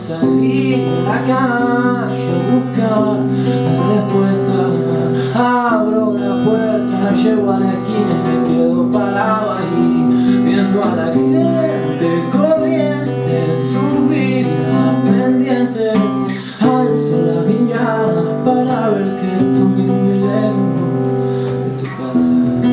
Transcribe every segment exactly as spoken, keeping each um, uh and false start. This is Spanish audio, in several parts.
salí a la calle a buscar la respuesta. Abro la puerta, llego a la esquina y me quedo parado ahí, viendo a la gente corriente en sus vidas pendientes. Alzo la mirada para ver que estoy muy lejos de tu casa.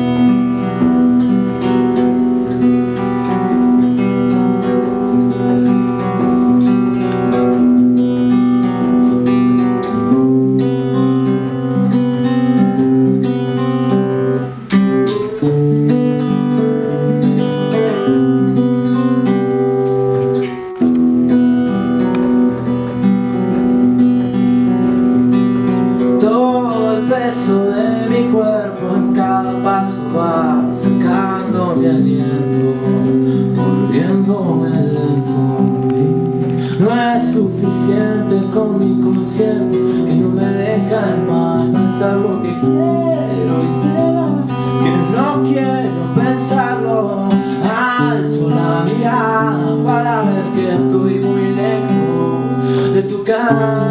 El peso de mi cuerpo en cada paso va sacando mi aliento, volviéndome lento, y no es suficiente con mi inconsciente que no me deja en paz pensar lo que quiero y será que no quiero pensarlo. Alzo la mirada para ver que estoy muy lejos de tu cara.